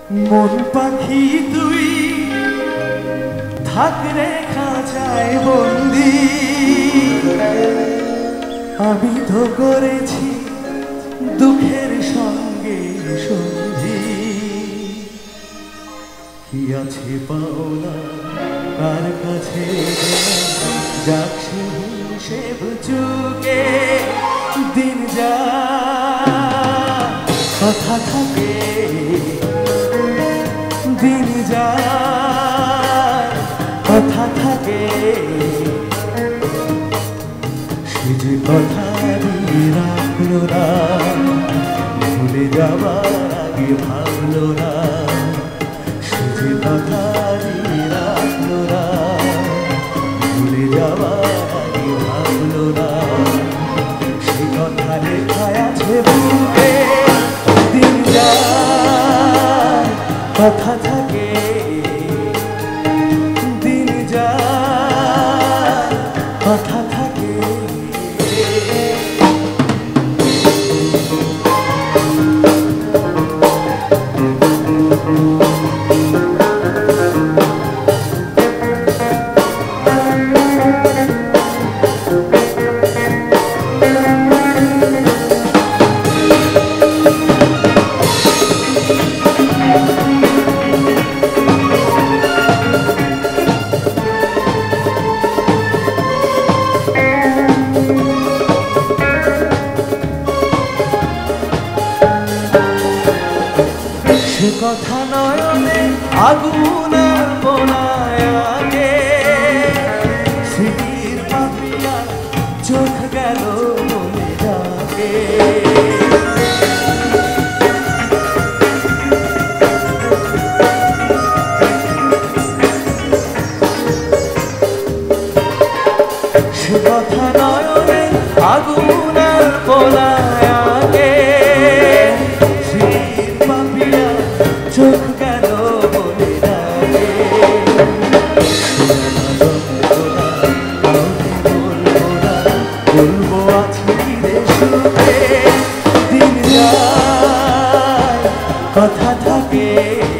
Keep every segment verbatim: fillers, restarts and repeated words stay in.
মন পাখি তুই থাক রে খাঁচায় বন্দি, আমি তো করেছি দুঃখের সঙ্গে সন্ধি। কি আছে পাওনা কার কাছে যাক সে হিসেব চুকে, দিন যা কথা থাকে দিন যায় কথা থাকে, সে যে কথা দিয়ে রাখলো না, ভুলে যাবার আগে ভাবলো না, সে যে কথা দিয়ে রাখলো না, ভুলে যাবার আগে ভাবলো না, সে কথা লেখায় আছে বুকে, দিন যায় কথা থাকে দিন যায় কথা থাকে। সে কথা নয়নে আগুন পোড়ায় আগে, স্মৃতির পাপিয়া চোখ গেল মনে যাকে, সে কথা নয়নে আগুন পোড়ায় আগে, চোখ গেল বলে ডাকে, বলবো আছি রে সুখে, দিন যায় কথা থাকে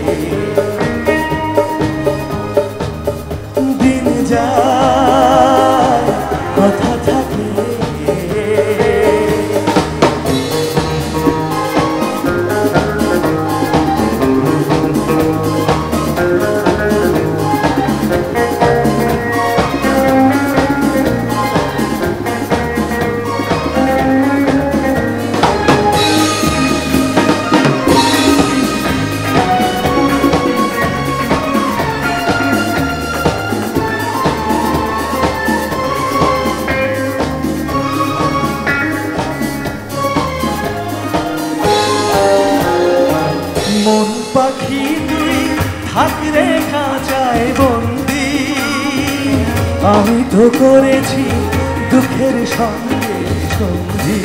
দিন যায় কথা থাকে। মন পাখি তুই থাক রে খাঁচায় বন্দি, আমি তো করেছি দুঃখের সঙ্গে সন্ধি।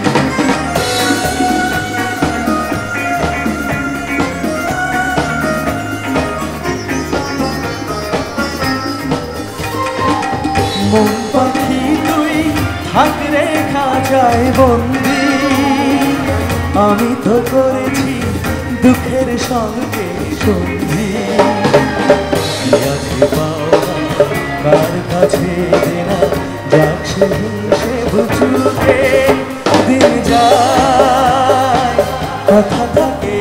মন পাখি তুই থাক রে খাঁচায় বন্দি, আমি তো করেছি দুঃখের সঙ্গে সন্ধি। কি আছে পাওনা কার কাছে দেনা যাক সে হিসেব চুকে, দিন যায় কথা থাকে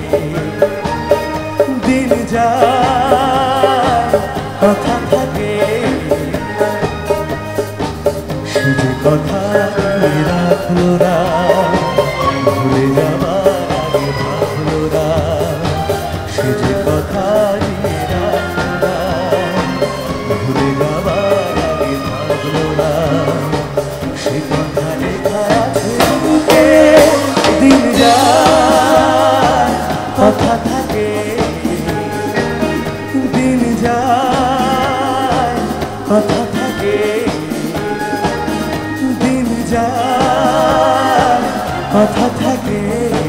দিন যায় কথা থাকে, সে যে কথা দিয়ে রাখলো না, ভুলে যাবার আগে ভাবলো না, সে যে কথা দিয়ে রাখলো না, ভুলে যাবার আগে ভাবলো না, সে কথা লেখা আছে বুকে, দিন যায় কথা থাকে দিন যায় কথা থাকে, দিন যায় কথা থাকে।